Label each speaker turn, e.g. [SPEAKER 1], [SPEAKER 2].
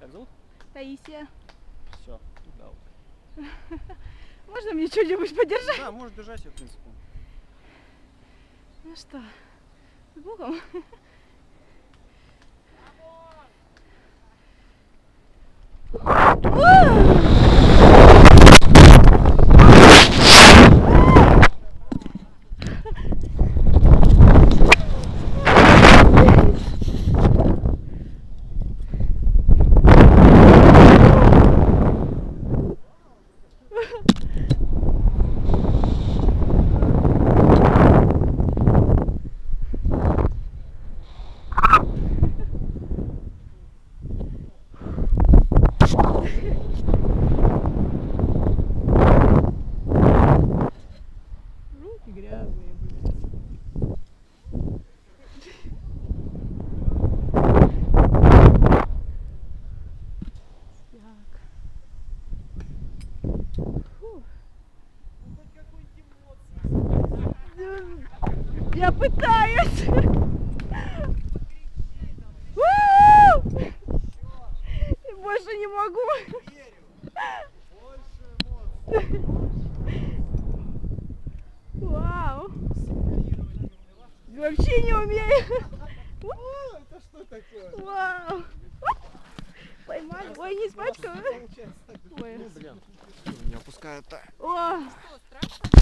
[SPEAKER 1] Как зовут?
[SPEAKER 2] Таисия.
[SPEAKER 1] Все, да.
[SPEAKER 2] Можно мне что-нибудь подержать?
[SPEAKER 1] Да, можешь держать ее, в принципе.
[SPEAKER 2] Ну что, с Богом. Руки грязные, блин. Так. Фу. Я пытаюсь. Больше не могу. Вау. Вообще не умею.
[SPEAKER 3] Это что такое?
[SPEAKER 2] Вау. Поймали. Ой, не испачкала.
[SPEAKER 3] Получается так.
[SPEAKER 2] Ой.
[SPEAKER 1] Ну, блин. Не опускаю так.
[SPEAKER 2] О.
[SPEAKER 4] Что, страшно?